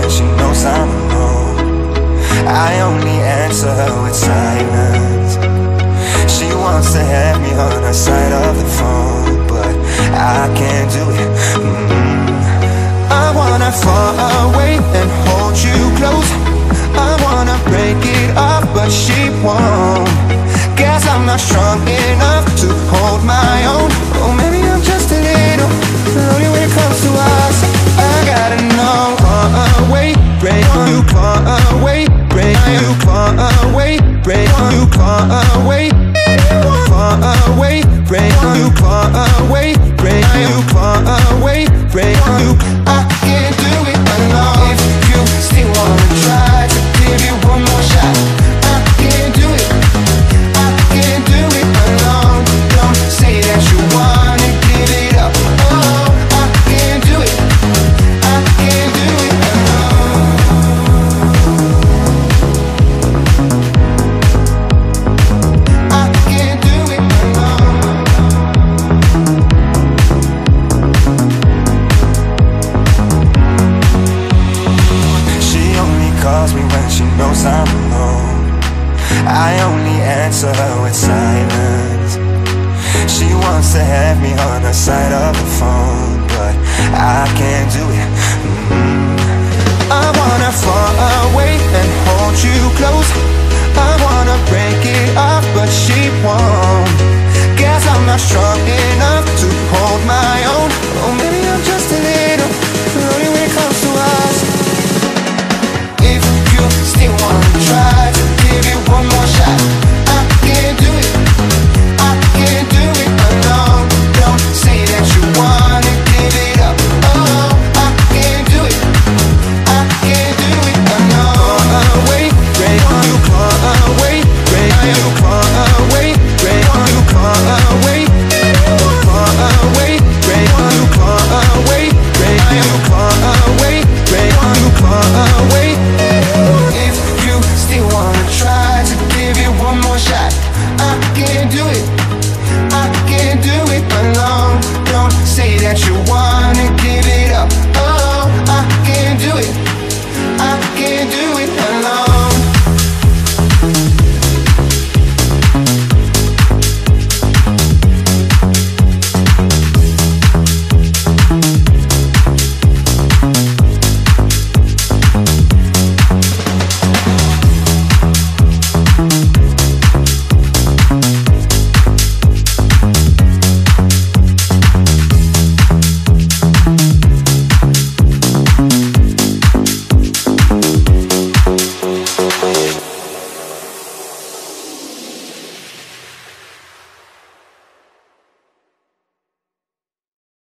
when she knows I'm alone. I only answer her with silence. She wants to have me on her side of the phone, but I can't do it. I wanna fall away and hold you close. I wanna break it off, but she won't. Guess I'm not strong enough to hold my own. Oh, maybe I'm just a little lonely when it comes to us. I gotta know. Far away, break you far away, break you far away, break you far away, far away, break you far away, break you far away, break you. I can't do it alone. If you still wanna try to give you one more shot, I can't do it. I can't do it alone. Don't say that you wanna give it up. Oh, I can't do it. I can't do it alone. I can't do it alone. She only calls me when she knows I'm alone. I only answer her with silence. She wants to have me on her side of the phone, but I can't do it. I wanna fall away and hold you close. I wanna break it off, but she won't. Guess I'm not strong enough to hold my own. Oh, maybe I'm just a little lonely when it comes to us. If you still wanna try to give you one more shot, I can't do it. I can't do it alone. Don't say that you wanna give it up. Oh, I can't do it. I can't do it alone. Far away, break you far away, break you far away, break you far away, far away, break you far away, break you far away, break you far away. If you still wanna try to give it one more shot, I can't do it. I can't do it alone. Don't say that you want